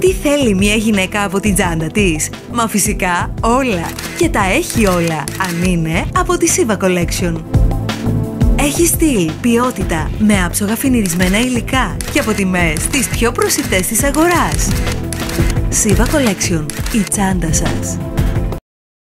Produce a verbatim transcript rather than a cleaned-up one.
Τι θέλει μια γυναίκα από την τσάντα της? Μα φυσικά όλα. Και τα έχει όλα, αν είναι από τη Siva Collection. Έχει στυλ, ποιότητα, με άψογα φινιρισμένα υλικά και από τιμές τις πιο προσιτές της αγοράς. Siva Collection, η τσάντα σας.